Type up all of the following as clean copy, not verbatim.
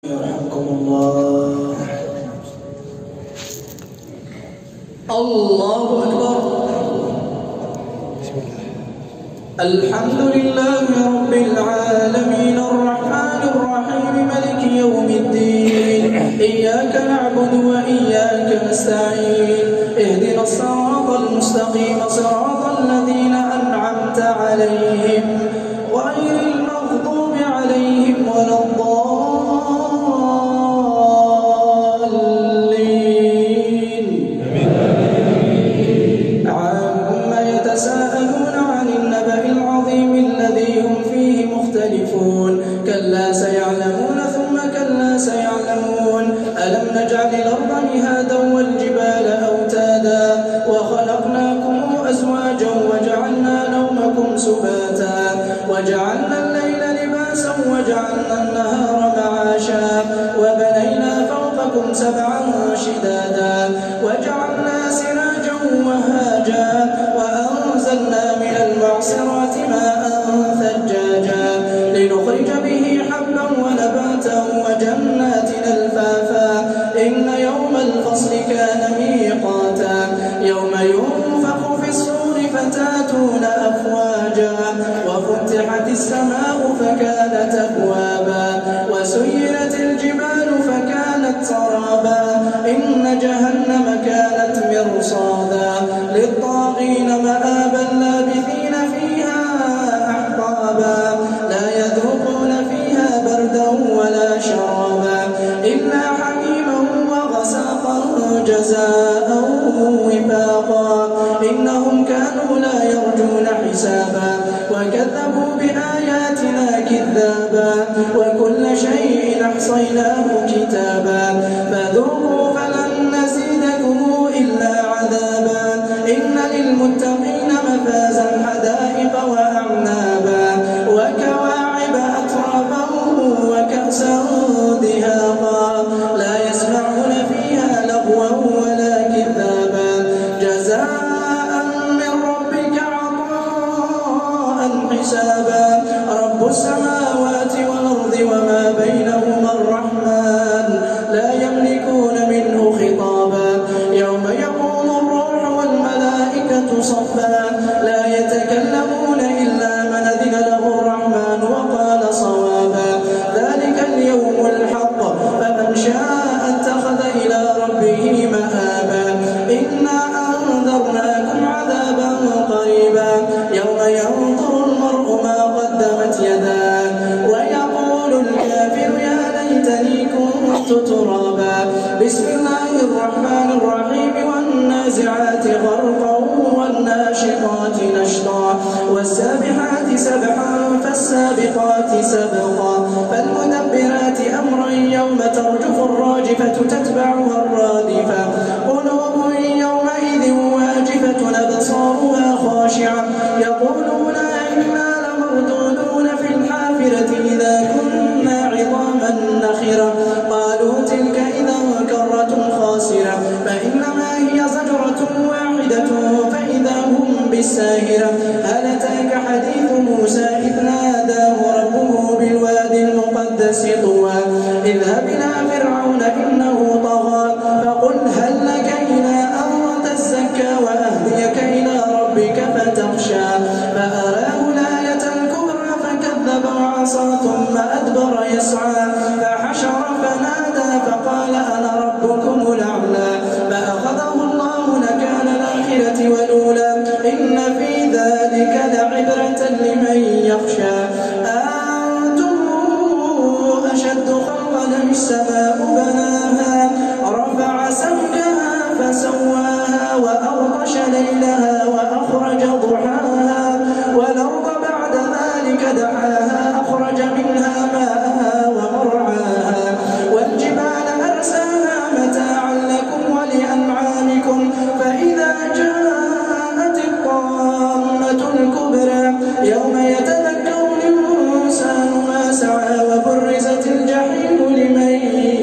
يرحمكم الله. الله أكبر. الحمد لله رب العالمين الرحمن الرحيم ملك يوم الدين إياك نعبد وإياك نستعين اهدنا الصراط المستقيم صراط الذين أنعمت عليهم غير المغضوب عليهم ولا الضالين. عما يتساءلون عن النبأ العظيم الذي هم فيه مختلفون كلا سيعلمون ثم كلا سيعلمون. ألم نجعل الأرض مهادا والجبال أوتادا وخلقناكم أزواجا وجعلنا نومكم سباتا وجعلنا الليل لباسا وجعلنا النهار معاشا وبنينا فوقكم سبعا شدادا وجعلنا سراجا وهاجا وأنزلنا من المعصرات ماء ثجاجا لنخرج به حبا ونباتا وجنات ألفافا إن يوم الفصل كان ميقاتا يوم ينفخ في الصور فتاتون أفواجا وفتحت السماء فكانت أبوابا وسيرت الجبال فكانت سرابا إن جهنم كانت مرصادا للطاغين مآبا لابثين فيها أحقابا لا يذوقون فيها بردا ولا شرابا إلا حميما وغساقا جزاء وفاقا إنهم كانوا لا يرجون حسابا وكذبوا بآياتنا كذابا وكل شيء أحصيناه كتابا فذوقوا فلن نزيدكم إلا عذابا إن للمتقين مفازا حدائق وأعنابا وكواعب أترابا وكأسا دهاقا لا يسمعون فيها لغوا ولا كذابا جزاء من ربك عطاء حسابا رب السماوات والأرض وما بينهما الرحمن لا يملكون منه خطابا يوم يقوم الروح والملائكة صفا لا يتكلمون إلا من أذن له الرحمن وقال صوابا ذلك اليوم الحق فمن شاء اتخذ إلى ربه مآبا إنا أنذرناكم عذابا قريبا يوم ينظر المرء ما قدمت يداه ويقول الكافر يا ليتني كنت ترابا بسم الله الرحمن الرحيم والنازعات غرقا والناشطات نشطا والسابحات سبحا فالسابقات سبقا فالمدبرات أمرا يوم ترجف الراجفة تتبعها الرادفة قلوب يومئذ واجفة أبصارها خاشعة يقولون إنا لمردودون في الحافرة إذا كنا عظاما نخرة قالوا تلك إذا كرة خاسرة فإنما هي زجرة واحدة فإذا هم بالساهرة هل أتاك حديث موسى إذ ناداه ربه بالوادي المقدس طوى اذهب إلى فرعون إنه طغى فقل هل لك إلى أن تزكى وأهديك إلى ربك فتخشى فأراه الآية الكبرى فكذب وعصى ثم أدبر يسعى فحشر فنادى فقال أنا ربكم الأعلى فأخذه الله نكال الآخرة والأولى إن في ذلك لعبرة لمن يخشى أنتم أشد خلقا أم السماء بناها رفع سمكها فسواها وأغطش ليلها وأخرج ضحاها والأرض بعد ذلك دحاها أخرج منها ماءها ومرعاها والجبال أرساها متاعا لكم ولأنعامكم فإذا جاءت الطامة الكبرى يوم يتذكر الإنسان ما سعى وبرزت الجحيم لمن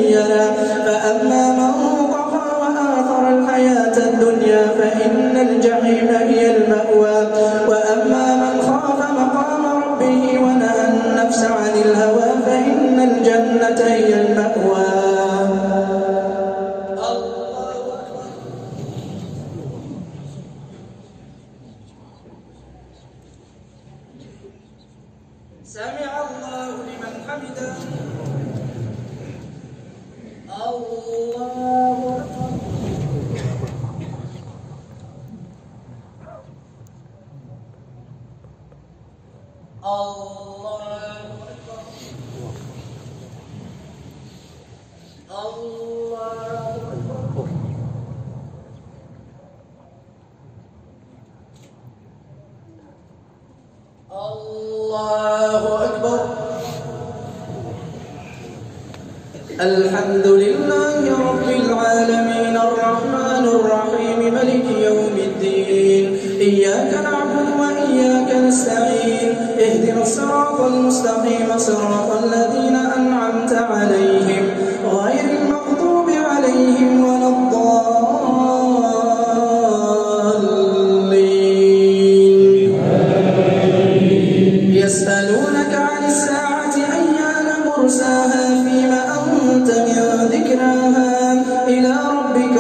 الله أكبر. الحمد لله رب العالمين الرحمن الرحيم ملك يوم الدين إياك نعبد وإياك نستعين اهدنا الصراط المستقيم صراط الذين أنعمت عليهم غير المغضوب عليهم ولا الضالين. يسألونك عن الساعة أيان مرساها فيما أنت من ذكراها إلى ربك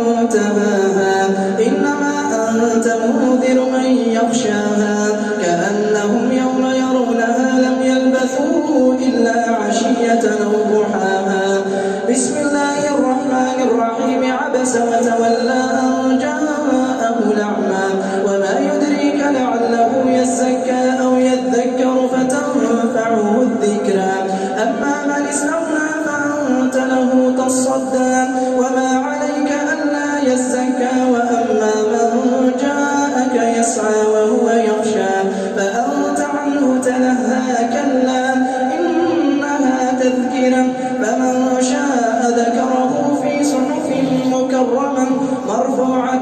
منتهاها إنما أنت منذر من يخشاها كأنهم يوم يرونها لم يلبثوا إلا عشية أو ضحاها. بسم الله الرحمن الرحيم عبس وتولى أن جاءه الأعمى وما يدريك لعله يزكى أو يذكر فتنفعه الذكرى أما من استغنى فأنت له تصدى وما عليك ألا يزكى وأما من جاءك يسعى وهو يخشى فأنت عنه تلهى كلا إنها تذكرة فمن شاء ذكره في صحف مكرمة مرفوعة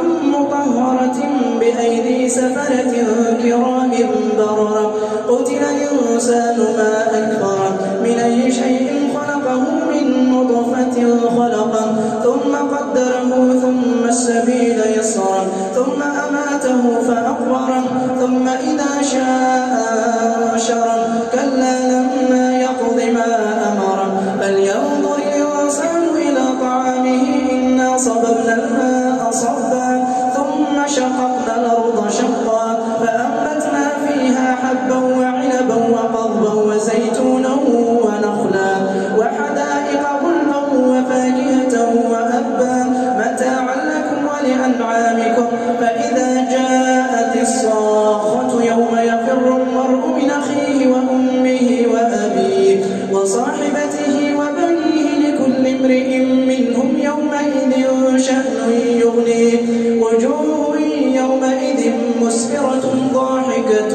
مطهرة بأيدي سفرة كرام بررة. قتل الإنسان ما أكفره من أي شيء خلقه من نطفة خلقه ثم قدره ثم السبيل يسره ثم أماته فأقبره ثم إذا شاء أنشره كلا لما يقض ما أمره فلينظر الإنسان إلى طعامه إنا صببنا الماء صبا ثم شققنا الأرض شقا فأنبتنا فيها حبا وعنبا وقضبا وزيتونا ونخلا وحدائق غلبا وفاكهة وأبا متاعا لكم ولأنعامكم. فإذا جاءت الصاخة يوم يفر المرء من أخيه وأمه وأبيه وصاحبته وبنيه لكل امرئ منهم يومئذ شأن يغنيه وجوه يومئذ مسفرة ضاحكة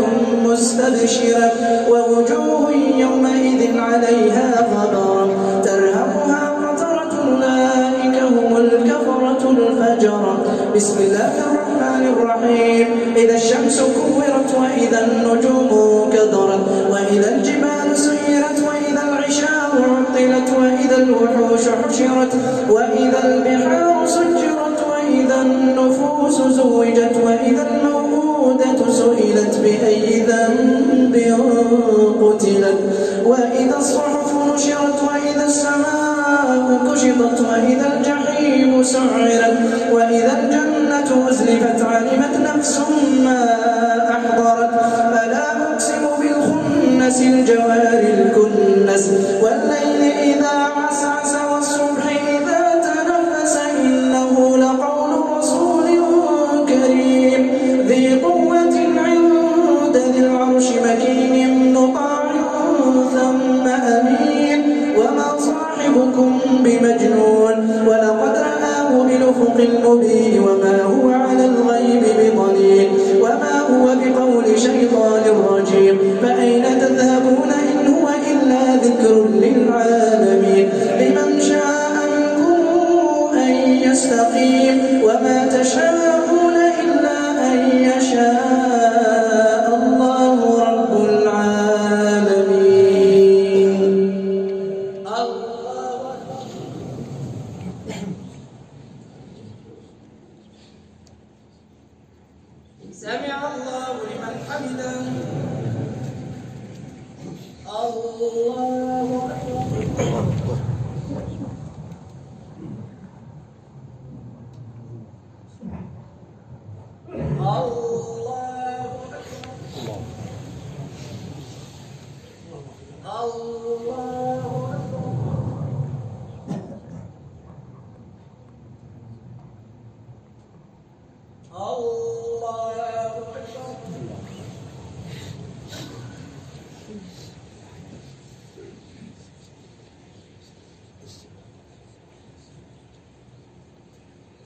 مستبشرة ووجوه يومئذ عليها غبرة ترهقها قترة أولئك هم الكفرة الفجرة. بسم الله الرحمن الرحيم إذا الشمس كورت وإذا النجوم كدرت وإذا الجبال سيرت وإذا العشار عطلت وإذا الوحوش حشرت وإذا البحار سجرت وإذا النفوس زوجت وإذا الموءودة سئلت بأي ذنب قتلت وإذا الصحف نشرت وإذا السماء كشطت وإذا الجحيم سعرت وإذا الجنة أزلفت علمت نفس ما أحضرت فلا أقسم بالخنس الجوار الكنس والليل إذا عسعس والصبح إذا تنفس إنه لقول رسول كريم ذي قوة عند ذي العرش مكين مطاع ثم أمين وما صاحبكم بمجنون ولقد رآه بالأفق المبين وما هو على الغيب بضنين وما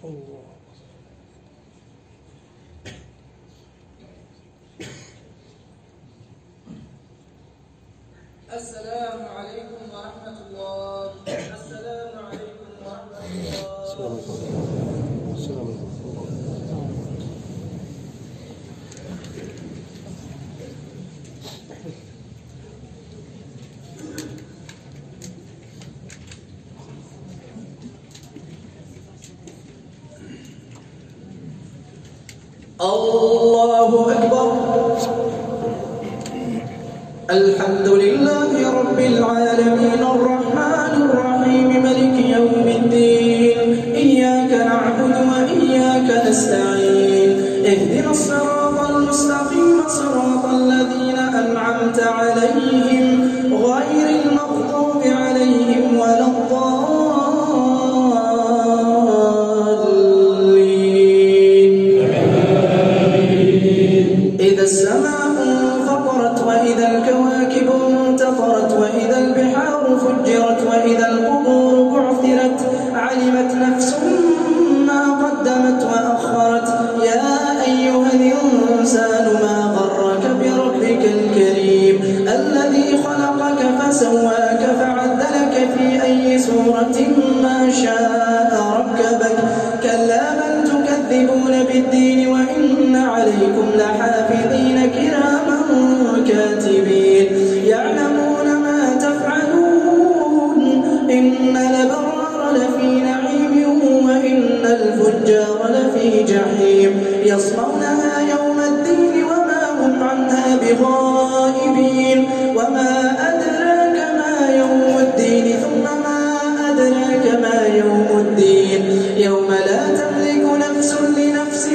السلام عليكم ورحمة الله. السلام عليكم ورحمة الله. السلام عليكم. الله أكبر. الحمد لله رب العالمين الرحمن الرحيم ملك يوم الدين إياك نعبد وإياك نستعين اهدنا الصراط المستقيم صراط الذين أنعمت عليهم غير المغضوب عليهم ولا الضالين. إذا السماء انفطرت وإذا الكواكب انتثرت وإذا البحار فجرت وإذا القبور بعثرت علمت نفس ما قدمت وأخرت. يا أيها الإنسان ما غرك بربك الكريم الذي خلقك فسواك فعدلك في أي صورة ما شاء ركبك. كلا بل تكذبون بالدين وإن عليكم لحافظين كراما كاتبين يعلمون ما تفعلون. إن الأبرار لفي نعيم وإن الفجار لفي جحيم يصلونها يوم الدين وما هم عنها بغائبين. وما أدراك ما يوم الدين ثم ما أدراك ما يوم الدين يوم لا تملك نفس لنفس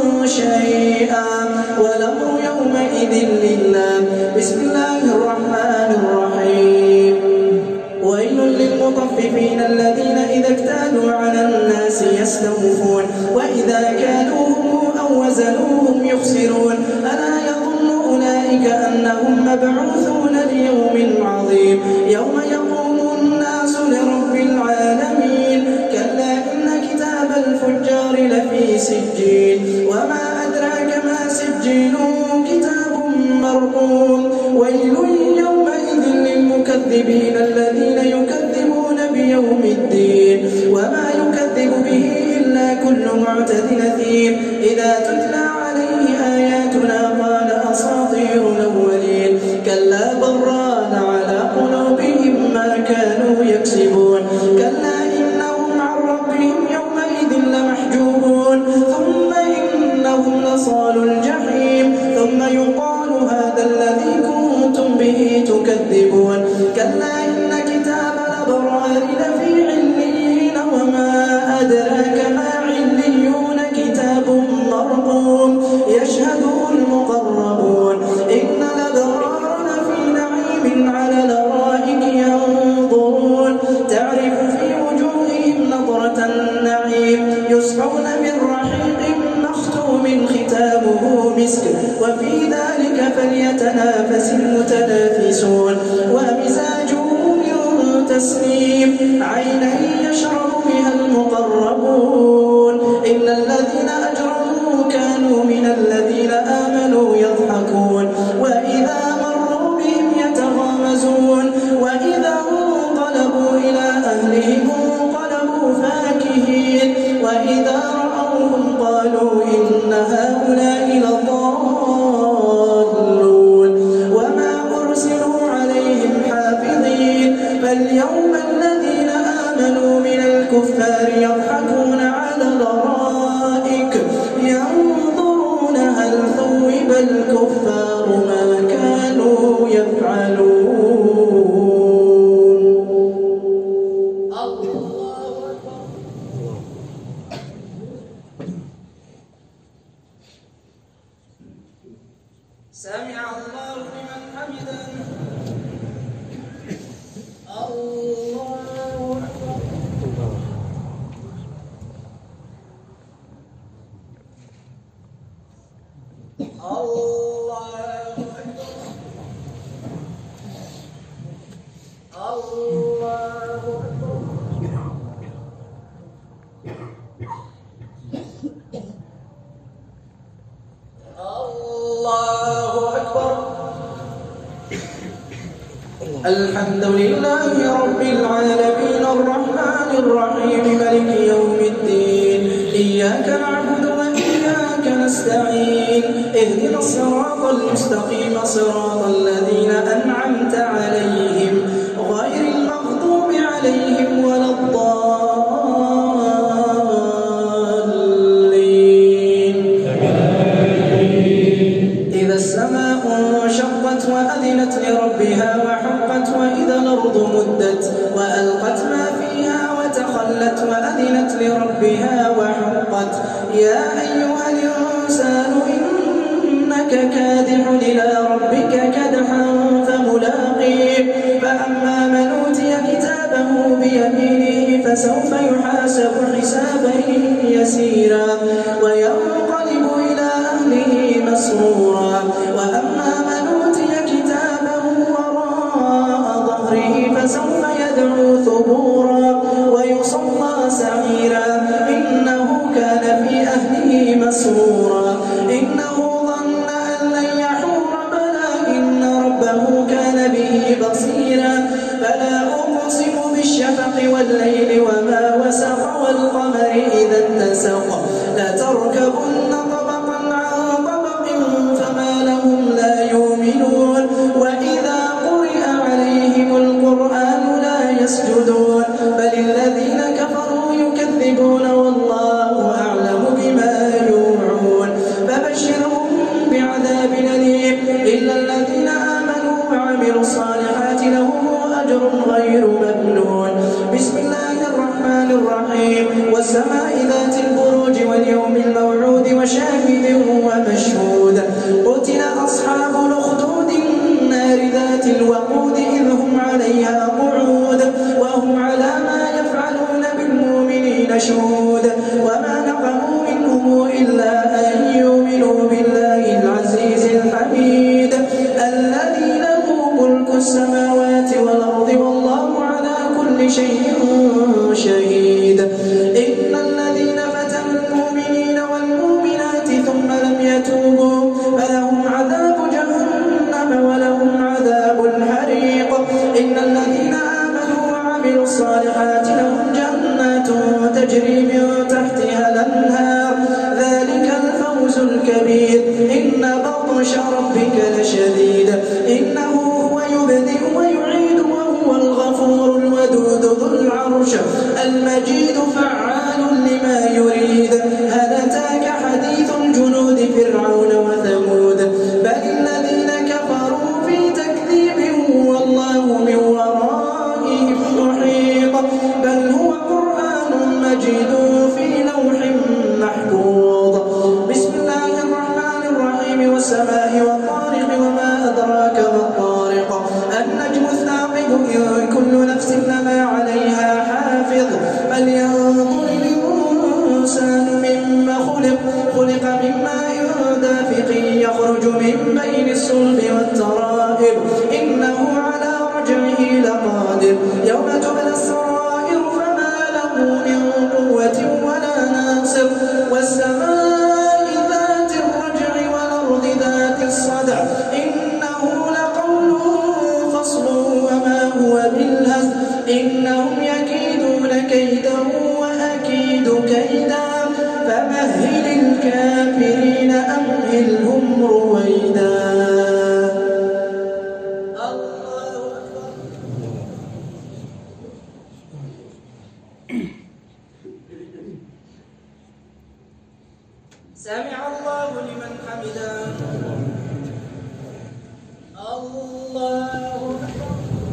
شيئا والأمر يومئذ لله. بسم الله الرحمن الرحيم. ويل للمطففين الذين إذا اكتالوا على الناس يستوفون وإذا كالوهم أو وزنوهم يخسرون. ألا يظن أولئك أنهم مبعوثون ليوم عظيم يوم يقوم الناس لرب العالمين. كلا إن كتاب الفجار لفي سجين وما أدراك ما سجين كتاب مرقوم. ويل يومئذ للمكذبين الذين يكذبون بيوم الدين وما يكذب به إلا كل معتد أثيم. إذا تتلى عليه آياتنا قال أساطير الأولين. كلا بران على قلوبهم ما كانوا يكسبون. كلا إنهم عن ربهم يومئذ لمحجوبون ثم إنهم لصالوا الجحيم ثم يقال هذا الذي كنتم به تكذبون. كلا إن كتاب الأبرار لفي عليين وما أدراك ما عليون كتاب مرقوم يشهده المقربون. إن الأبرار لفي نعيم على الأرائك ينظرون تعرف في وجوههم نظرة النعيم يسقون من رحيق مختوم ختامه مسك وفي ذلك فليتنافس المتنافسون. ومزاجه من تسنيم عينا يشرب بها المقربون. إن الذين أجرموا كانوا من الذين آمنوا يضحكون وإذا مروا بهم يتغامزون وإذا انقلبوا إلى أهلهم انقلبوا فاكهين وإذا رأوهم قالوا إن هؤلاء لضالون. وما أرسلوا عليهم حافظين فاليوم الذين آمنوا من الكفار يضحكون على الأرائك ينظرون هل ثوب الكفار ما كانوا يفعلون. الله أكبر. سمع الله لمن حمده. الله أكبر. الحمد لله رب العالمين الرحمن الرحيم مالك يوم الدين إياك نعبد وإياك نستعين اهدنا الصراط المستقيم صراط الذين أنعمت عليهم غير المغضوب عليهم ولا الضالين. إذا السماء انشقت وأذنت لربها وحقت وإذا الأرض مدت وألقت ما فيها وتخلت وأذنت لربها وحقت يا أيها الإنسان إنك كادح إلى ربك كدحا فملاقيه فأما من أوتي كتابه بيمينه فسوف يحاسب حسابا يسيرا وينقلب إلى أهله مسرورا وأما من أوتي كتابه وراء ظهره فسوف يدعو ثبورا ويصلى سعيرا إنه كان في أهله مسرورا إنه ظن أن لن يحور بلى إن ربه كان به بصيرا فلا أقسم بالشفق والليل وما وسق والقمر إذا اتسق لتركبن طبقا عن طبق فما لهم لا يؤمنون وإذا قرئ عليهم القرآن لا يسجدون بل الذين كفروا يكذبون والله أعلم بما يوعون فبشرهم بعذاب أليم إلا الذين آمنوا وعملوا الصالحات لهم أجر غير ممنون. بسم الله الرحمن الرحيم والسماء ذات البروج واليوم الموعود وشاهد ومشهود قتل أصحاب الأخدود النار ذات الوقود إذ هم عليها قعود وهم على ما يفعلون بالمؤمنين شهود وما نقموا منهم إلا أن يؤمنوا بالله العزيز الحميد الذي له ملك السماوات والأرض والله على كل شيء شهيد. إن الذين فتنوا المؤمنين والمؤمنات ثم لم يتوبوا فلهم عذاب جهنم ولهم عذاب الحريق إن الذين آمنوا وعملوا الصالحات لهم جنات تجري من تحتها الأنهار ذلك الفوز الكبير إن بطش ربك لشديد إنه هو يبدئ ويعيد وهو الغفور الودود ذو العرش المجيد فعال لما يريد هل أتاك حديث الجنود فرعون وثمود بل الذين كفروا في تكذيب والله من ورائهم محيط بل هو قرآن مجيد في لوح محفوظ. بسم الله الرحمن الرحيم والسماء والطارق وما أدراك ما الطارق النجم الثاقب إن كل نفس لما عليها حافظ فلينظر الإنسان مما خلق من ماء دافق يخرج من بين الصلب والترائب إنه على رجعه لقادر يوم تبلى السرائر فما له من قوة ولا ناصر والسماء ذات الرجع والأرض ذات الصدع إنه لقول فصل وما هو بالهزل إنهم يكيدون كيدا وأكيد كيدا فمهل الكافرين أمهلهم رويدا. الله أكبر. سمع الله لمن حمده. الله أكبر.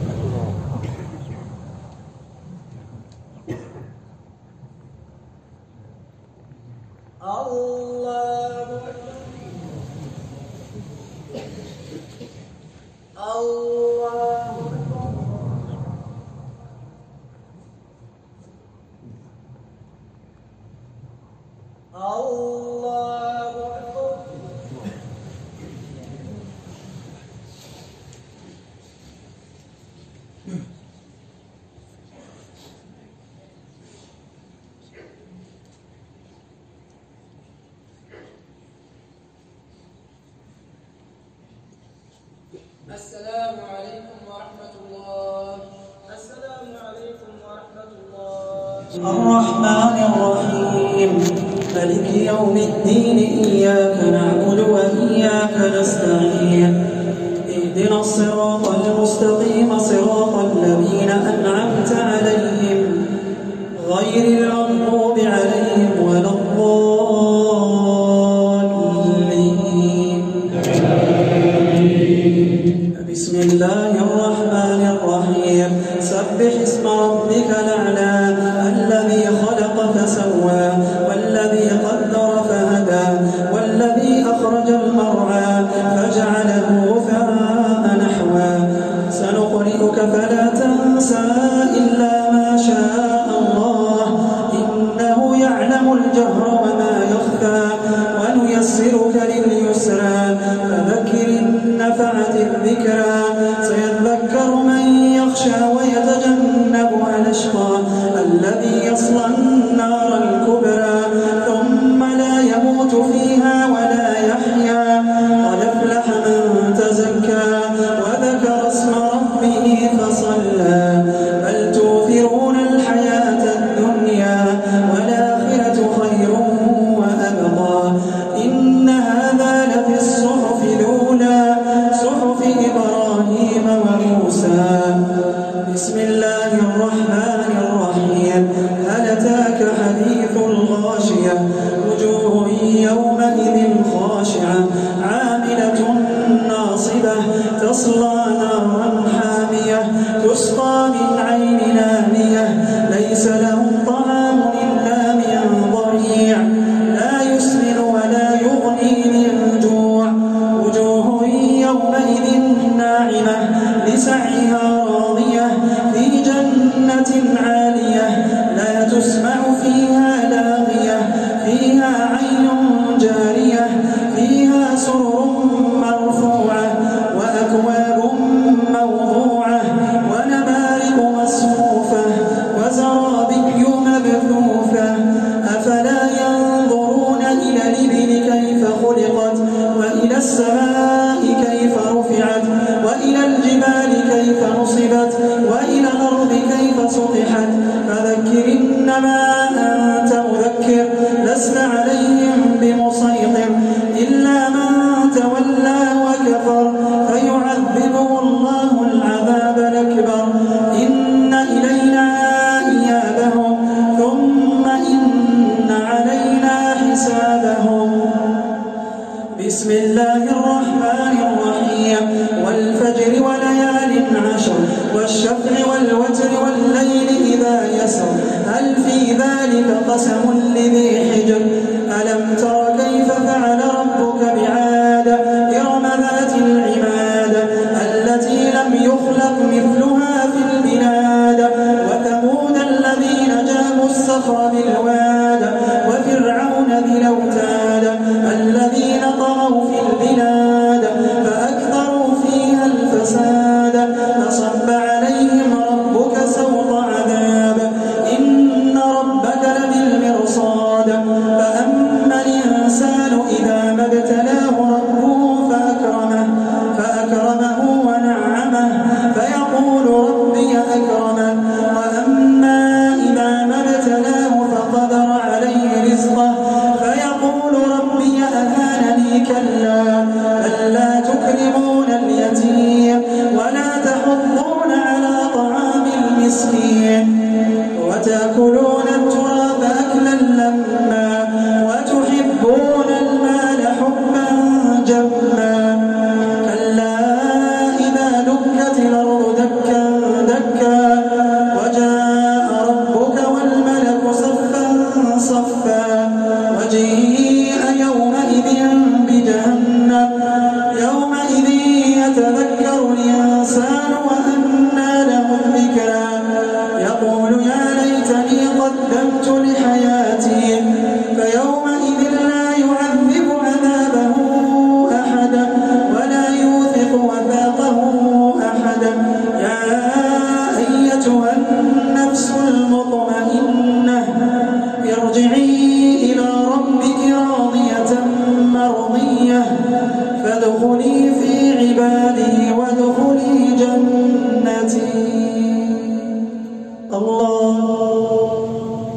الله أكبر. الله أكبر. الله أكبر. السلام عليكم ورحمة الله الرحمن الرحيم مالك يوم الدين إياك نعبد وإياك نستعين اهدنا الصراط المستقيم صراط الذين أنعمت عليهم غير المغضوب عليهم ولا الضالين. بسم الله الرحمن الرحيم سبح اسم ربك الأعلى الذي خلق فسوى والذي قدر فهدى والذي أخرج المرعى فجعله غثاء نحوا سنقرئك فلا تنسى إلا ما شاء الله إنه يعلم الجهر وما يخفى ونيسرك لليسرى فذكر إن نفعت الذكرى سيذكر من يخشى ويتجنبها الأشقى الذي يصلى النار الكبرى ثم لا يموت فيها ولا يحيا قد أفلح من تزكى وذكر اسم ربه فصلى بل توثرون الحياة الدنيا والآخرة خير وأبقى إن هذا لفي الصحف الأولى صحف إبراهيم وموسى. بسم الله الرحمن الرحيم هل أتاك حديث الغاشية وجوه يومئذ خاشعة عاملة ناصبة تصلى نارا حامية تسقى من عين آنية ليس لهم طعام إلا من ضريع لا يسمن ولا يغني من جوع وجوه يومئذ ناعمة لسعيها راضية في جنة عالية لا تسمع فيها لاغية فيها عين جارية فيها سرر مرفوعة وأكواب موضوعة ونمارق مصفوفة وزرابي مبثوثة أفلا ينظرون إلى الإبل كيف خلقت وإلى السماء كيف رفعت وإلى الجبال كيف نصبت وإلى الأرض كيف سطحت فذكر إنما أنت مذكر لست عليهم بمسيطر إلا من تولى وكفر فيعذبه الله العذاب الأكبر إن إلينا إيابهم ثم إن علينا حسابهم. بسم الله الرحمن الرحيم والفجر وليال عشر والشفع والوتر والليل إذا يسر هل في ذلك قسم لذي حجر ألم تر كيف فعل ربك بعاد إرم ذات العماد التي لم يخلق مثلها في البلاد وثمود الذين جابوا الصخر بالواد وفرعون ذي الأوتاد الذين طغوا في البلاد فأكثروا فيها الفساد فصب عليهم ربك سوط عذاب إن ربك لبالمرصاد فأما الإنسان إذا ما ابتلاه ربه فأكرمه ونعمه فيقول ربي أكرمن وأما إذا ما ابتلاه فقدر عليه رزقه فيقول ربي أهانني كلا بل لا تكرمون اليتيم ولا تحضون على طعام المسكين وتأكلون التراث أكلا لما وتحبون المال حبا جما كلا إذا دكت الأرض دكا دكا وجاء ربك والملك صفا صفا وجيء يومئذ بجهنم يومئذ يتذكر الإنسان وأنى له الذكرى يقول يا ليتني قدمت لحياتي فيومئذ لا يعذب عذابه أحدا ولا يوثق وثاقه أحدا يا أيتها النفس المطمئنة ارجعي إلى ربك راضية مرضية فادخلي في عبادي وادخلي جنتي. الله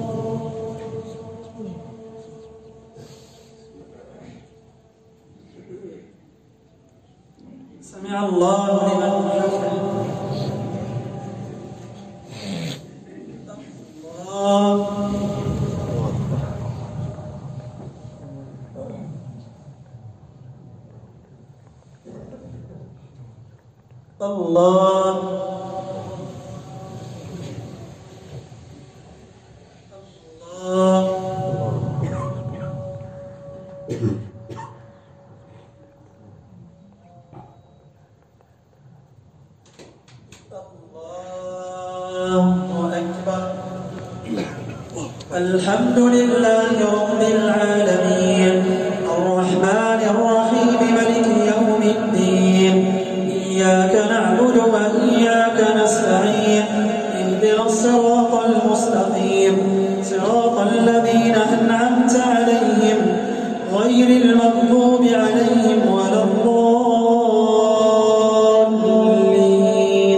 الله الحمد لله رب العالمين الرحمن الرحيم مالك يوم الدين إياك نعبد وإياك نستعين اهدنا الصراط المستقيم صراط الذين أنعمت عليهم غير المغضوب عليهم ولا الضالين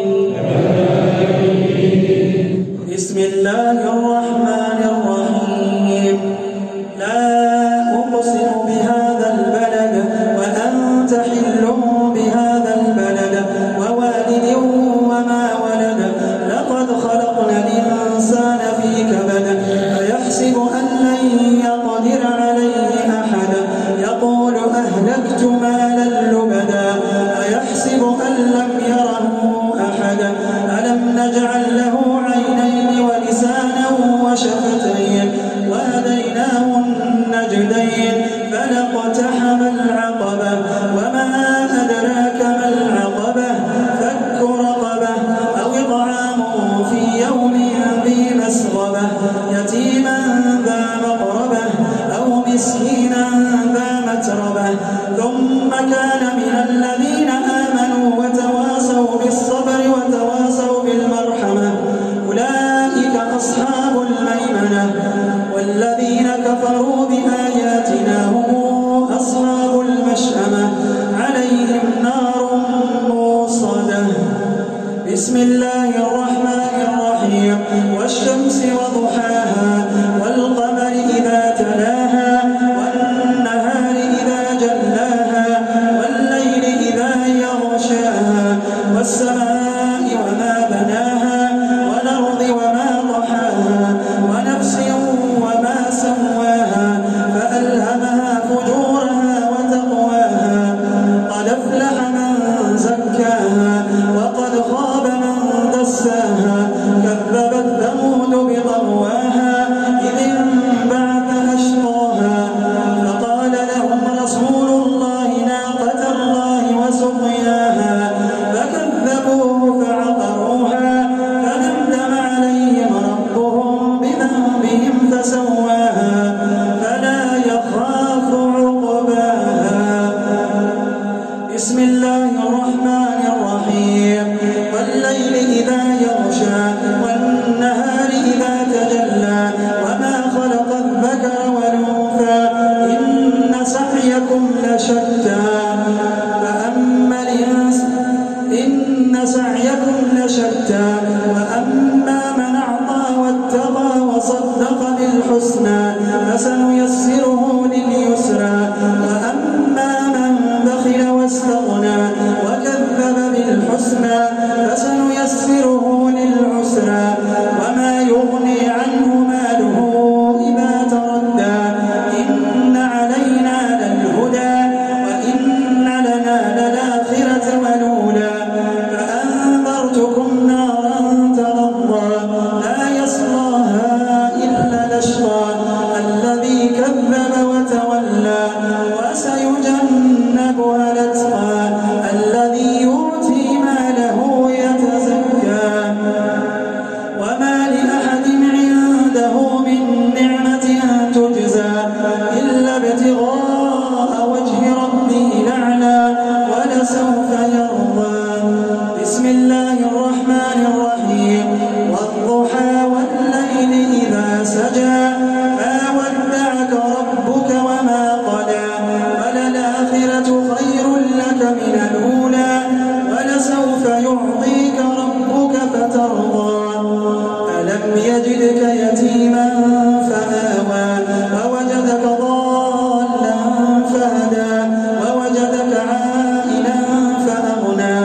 بسم الله الرحمن الرحيم لا أقسم بهذا البلد وأنت حل بهذا البلد ووالد وما ولد لقد خلقنا الإنسان في كبد أيحسب أن لن يقدر عليه أحد يقول أهلكت مالا لبدا أيحسب أن لم يره أحد ألم نجعل له عينين ولسانا وشفتين وهديناه النجدين فلاقتحم العقبة وما أدراك ما العقبة فك رقبة أو إطعام في يوم ذي مسغبة يتيما ذا مقربة أو مسكينا ذا متربة ثم كان من الذين آمنوا وتواصوا بالصبر وتواصوا بالمرحمة أولئك أصحاب الميمنة والذين كفروا بآياتنا هم أصحاب المشأمة عليهم نار موصدة بسم الله الرحمن الرحيم والشمس وضحاها والقمر إذا تلاها والنهار إذا جلاها والليل إذا يغشاها والسماء وما بناها والأرض وما طحاها ونفس وما سواها فألهمها فجورها وتقواها قد أفلح من زكاها وقد خاب من دساها كذبت ثمود بطغواها إذ انبعث أشقاها فقال لهم رسول الله ناقة الله وسقياها فكذبوه فعقروها فدمدم عليهم ربهم بذنبهم فسواها فلا يخاف عقباها بسم الله الرحمن الرحيم والليل إذا يغشى والنهار إذا تجلى وما خلق الذكر والأنثى إن سعيكم لشتى وأما من أعطى واتقى وصدق بالحسنى فسنيسره لليسرى وأما من بخل واستغنى وكذب بالحسنى فسنيسره للعسرى وما يغني عنه ماله إذا تردى إن علينا للهدى وإن لنا للآخرة والأولى فأنذرتكم نارا تلظى لا يصلاها إلا الأشقى الذي كذب وتولى وسيجنبها الأتقى الذي يؤتي ماله يتزكى وما لأحد عنده من نعمة تجزى إلا ابتغاء وجه ربه الأعلى ولسوف يرضى بسم الله الرحمن الرحيم والضحى والليل إذا سجى ما ودعك ربك وما قلى وللآخرة خير لك من الأولى ولسوف يعطيك ربك فترضى ألم يجدك يتيما فآوى ووجدك ضالا فهدى ووجدك عائلا فأغنى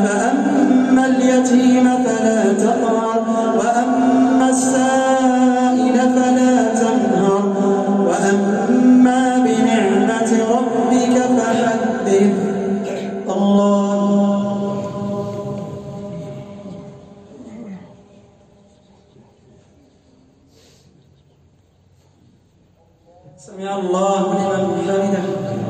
فأما اليتيم فلا تقهر وأما السائل سمع الله لمن حمده.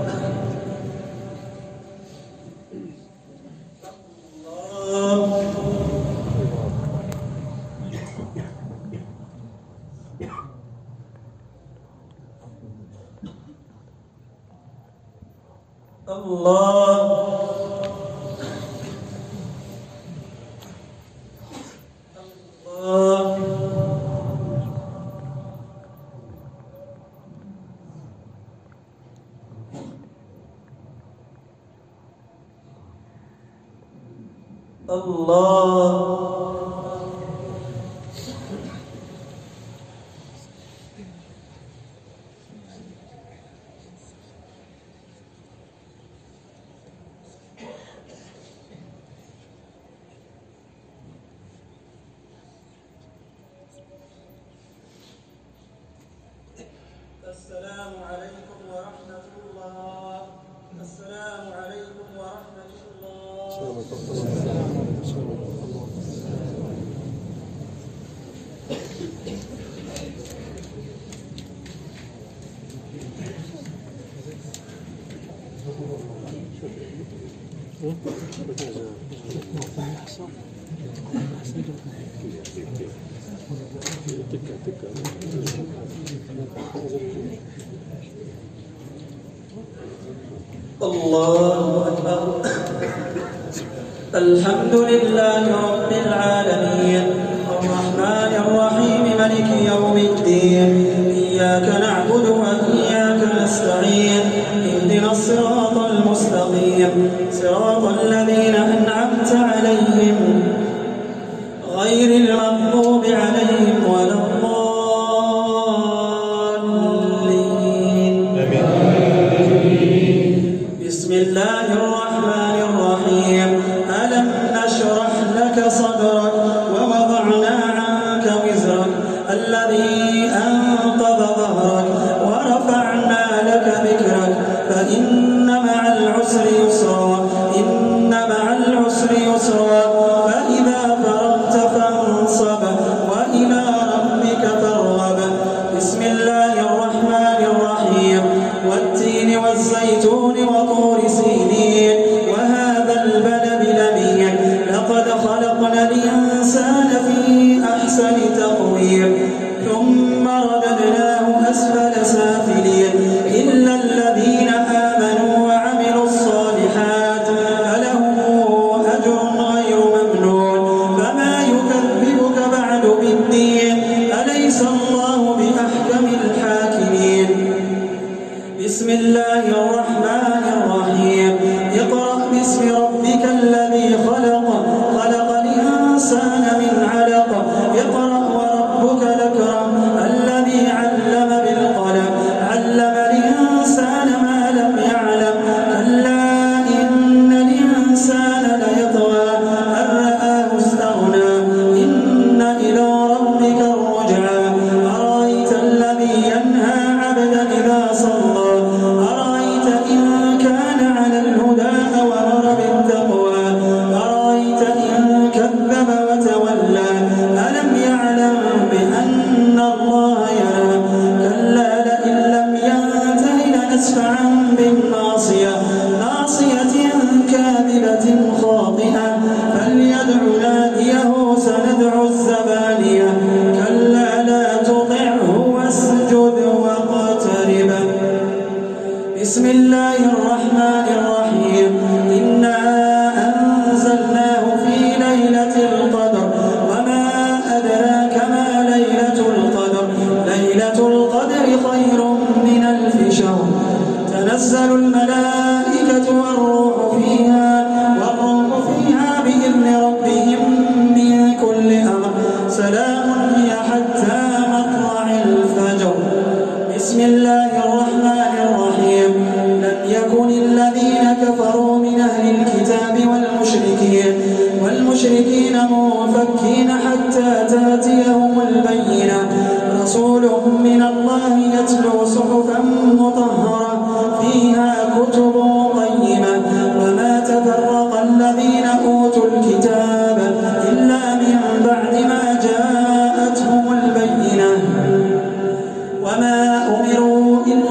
السلام عليكم ورحمة الله. السلام عليكم ورحمة الله. الله أكبر. الحمد لله رب العالمين الرحمن الرحيم مالك يوم الدين إياك نعبد وإياك نستعين اهدنا الصراط المستقيم صراط الذين أنعمت عليهم غير المغضوب عليهم ولا الضالين. بسم الله الرحمن الرحيم. ألم نشرح لك صدرك ووضعنا عنك وزرك الذي أنقض ظهرك ورفعنا لك ذكرك فإن مع العسر يسرا إن مع العسر يسرا فإذا فرغت فانصب وإلى ربك فارغب. بسم الله الرحمن الرحيم. والتين والزيتون وطور سينين وهذا البلد الأمين لقد خلقنا الإنسان في أحسن تقويم ثم رددناه أسفل سافلين إلا الذين آمنوا وعملوا الصالحات فلهم أجر غير ممنون. فما يكذبك بعد بالدين أليس الله بأحكم الحاكمين. بسم الله الرحمن الرحيم. اقرأ باسم ربك الذي خلق خلق الإنسان من علق اقرأ وربك الأكرم الذي علم بالقلم علم الإنسان ما لم يعلم كلا إن الإنسان ليطغى أن رآه استغنى إن إلى ربك الرجعى. أرأيت الذي ينهى عبدا إذا صلى أرأيت إن كان على الهدى أو أمر بالتقوى أرأيت إن كذب وتولى ألم يعلم بأن الله يرى كلا لئن لم ينته لنسفعا بالناصية ناصية كاذبة خاطئة فليدع ناديه سندع الزبانية كلا لا تطعه واسجد واقترب. بسم الله الرحمن الرحيم. إنا أنزلناه في ليلة القدر وما أدراك ما ليلة القدر ليلة القدر خير من 1000 شهر تنزل الملائكة والروح فيها بإذن ربهم من كل أمر سلام هي حتى مطلع الفجر. بسم الله الرحمن الرحيم. لم يكن الذين كفروا من أهل الكتاب والمشركين منفكين حتى تأتيهم البينة رسول من الله يتلو صحفا مطهرة فيها كتب قيمة وما تفرق الذين أوتوا الكتاب إلا من بعد ما جاءتهم البينة وما أمروا إلا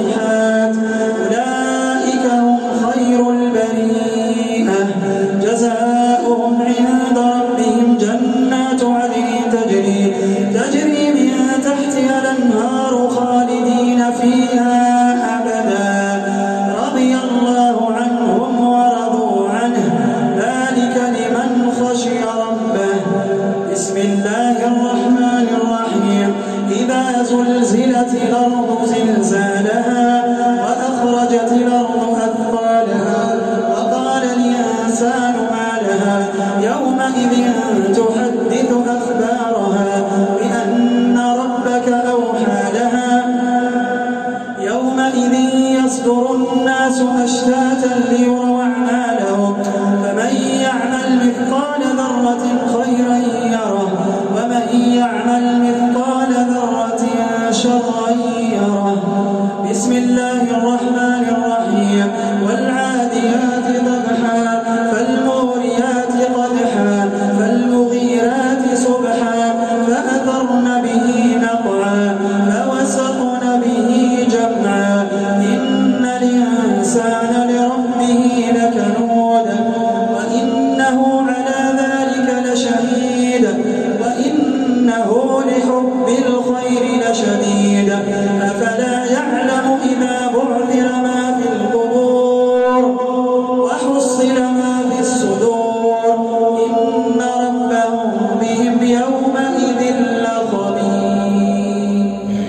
الصالحات أولئك هم خير البرية جزاؤهم عند ربهم جنات عدن تجري من تحتها الأنهار خالدين فيها أبدا رضي الله عنهم ورضوا عنه ذلك لمن خشي ربه. بسم الله الرحمن الرحيم إذا زلزلت الأرض زلزالها وأخرجت الأرض أثقالها وقال الإنسان ما لها يومئذ تحدث أخبارها بأن ربك أوحى لها يومئذ يصدر الناس أشتاتا ليروا أعمالهم فمن يعمل مثقال ذرة خيرا يره ومن يعمل مثقال ذرة شرا يره. بسم الله الرحمن الرحيم والعاديات ضبحا فالموريات قدحا فالمغيرات صبحا فأثرن به نقعا فوسطن به جمعا إن الإنسان لربه لكنود وإنه على ذلك لشهيد وإنه لحب الخير لشديد أفلا يعلم إذا بعثر ما في القبور وحصل ما في الصدور إن ربهم بهم يومئذ لخبير.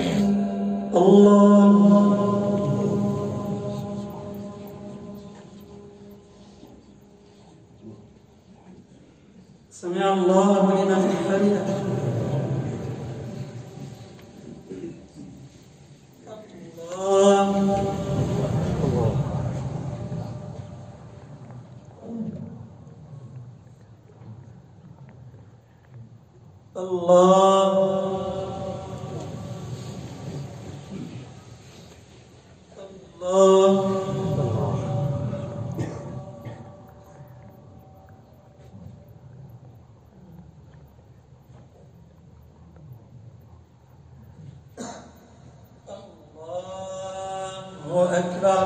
الله سمع الله لمن حمده. أكبر.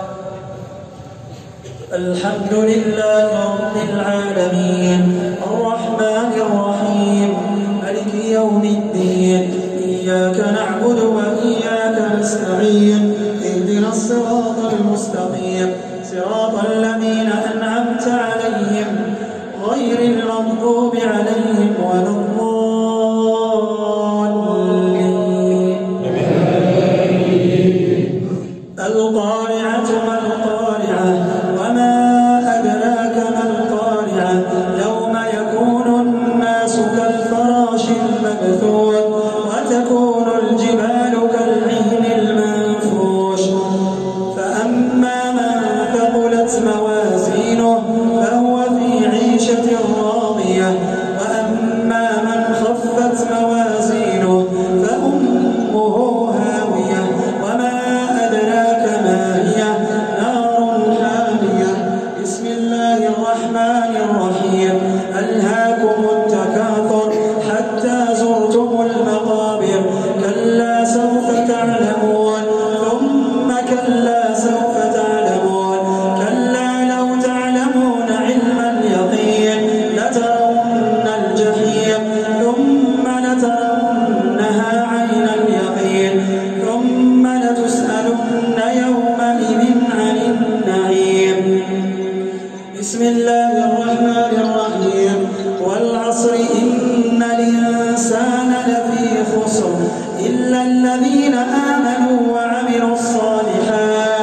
الحمد لله رب العالمين الرحمن الرحيم مالك يوم الدين إياك نعبد وإياك نستعين اهدنا الصراط المستقيم صراط الذين أنعمت عليهم غير المغضوب عليهم ولا القارعة ما القارعة وما أدراك ما القارعة يوم يكون الناس كالفراش المبثوث وتكون الجبال كالعهن المنفوش فأما من ثقلت موازينه فهو في عيشة راضية وأما من خفت موازينه فأمه هاوية وما أدراك ما هي نار حامية. بسم الله الرحمن الرحيم ألهاكم التكاثر حتى زرتم المقابر كلا سوف تعلمون ثم كلا سوف تعلمون كلا لو تعلمون علم اليقين لترون الجحيم ثم لترونها عين اليقين ثم لتسألن يومئذ عن النعيم. بسم الله الرحمن الرحيم والعصر إن الإنسان لفي خسر إلا الذين آمنوا وعملوا الصالحات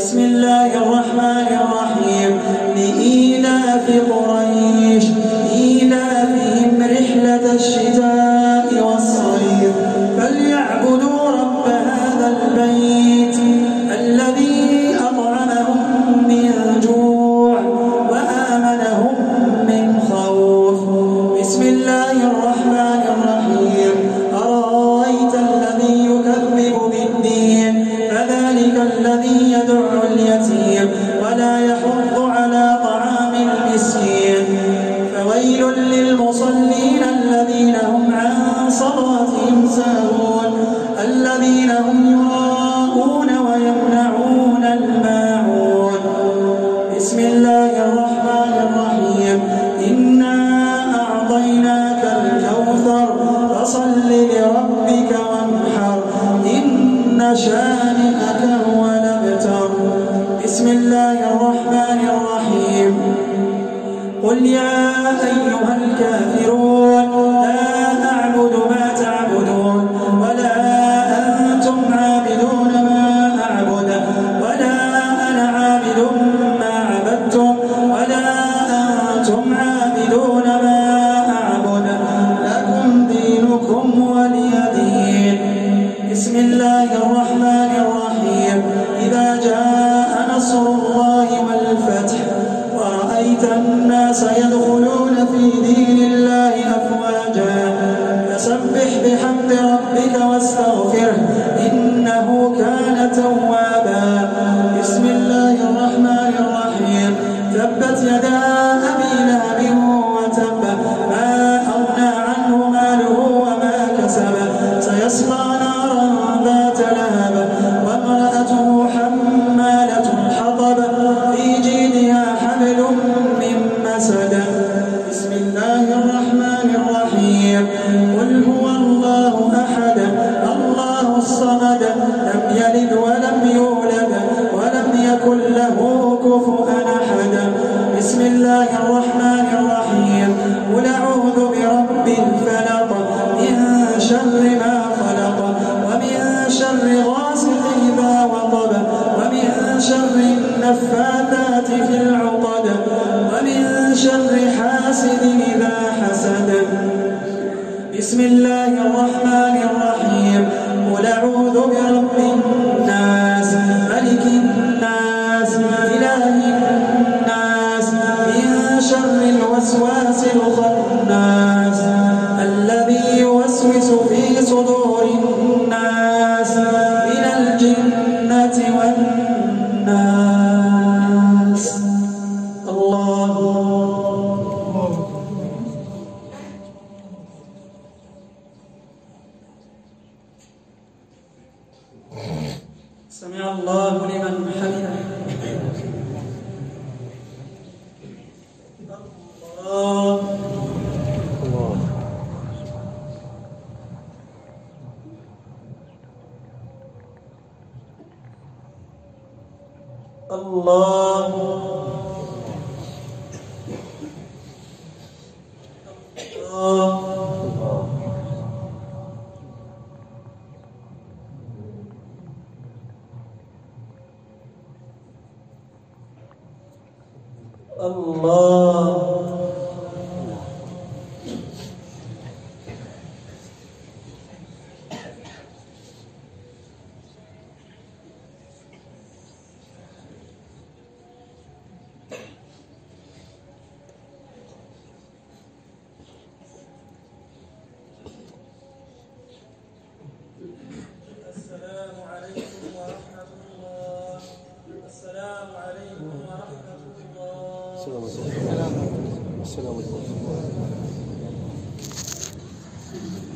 بسم الله الرحمن الرحيم لإيلاف قريش إيلافهم رحلة الشتاء والصيف فليعبدوا رب هذا البيت الذي أطعمهم من جوع وآمنهم من خوف. بسم الله الرحمن الرحيم أرأيت الذي يكذب بالدين فذلك الذي يدع اليتيم ولا يحض على طعام المسكين فويل للمصلين الذين هم عن صلاتهم ساهون الذين هم يراءون ويمنعون الماعون. بسم الله الرحمن الرحيم إنا أعطيناك الكوثر فصل لربك وانحر إن شانئك هو الأبتر. بسم الله الرحمن الرحيم قل يا أيها الكافرون لا أعبد ما تعبدون ولا أنتم عابدون ما أعبد ولا أنا عابد ما عبدتم ولا أنتم عابدون ما أعبد لكم دينكم ولي دين. بسم الله الرحمن الرحيم إذا جاء نصر الله والفتح ورأيت الناس يدخلون في دين الله أفواجا فسبح بحمد ربك واستغفره إنه كان توابا. بسم الله الرحمن الرحيم تبت يدا أبي لهب وتب ما أغنى عنه ماله وما كسب سيصلى نارا ذات لهب وامرأته حمالة الحطب في جيدها حبل من مسد. بسم الله الرحمن الرحيم قل هو الله أحد الله الصمد لم يلد ولم يولد ولم يكن له كفوا أحد. بسم الله الرحمن الرحيم قل أعوذ برب الفلق من شر ما خلق ومن شر غاسق إذا وقب ومن شر النفاثات في العقد ومن شر حاسد إذا حسد. بسم الله الرحمن الرحيم قل أعوذ برب الناس ملك الناس إله الناس من شر الوسواس الخناس الذي يوسوس في صدور الناس من الجنة والناس. الله سمع الله لمن حمده. الله الله السلام عليكم ورحمة الله. السلام عليكم ورحمة الله. السلام عليكم.